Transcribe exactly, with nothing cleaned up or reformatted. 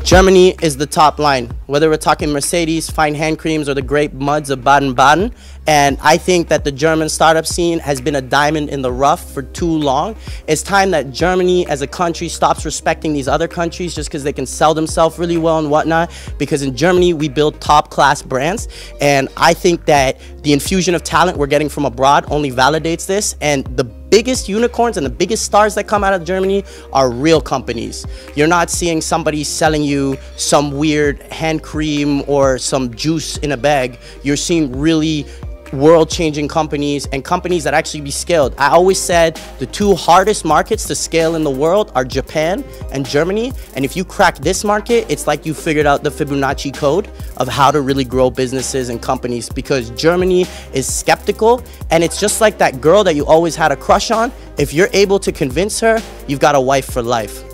Germany is the top line, whether we're talking Mercedes, fine hand creams, or the grape muds of Baden-Baden. And I think that the German startup scene has been a diamond in the rough for too long. It's time that Germany as a country stops respecting these other countries just because they can sell themselves really well and whatnot. Because in Germany, we build top class brands. And I think that the infusion of talent we're getting from abroad only validates this. And the biggest unicorns and the biggest stars that come out of Germany are real companies. You're not seeing somebody selling you some weird hand cream or some juice in a bag. You're seeing really world-changing companies and companies that actually be scaled. I always said the two hardest markets to scale in the world are Japan and Germany. And if you crack this market, it's like you figured out the Fibonacci code of how to really grow businesses and companies, because Germany is skeptical. And it's just like that girl that you always had a crush on. If you're able to convince her, you've got a wife for life.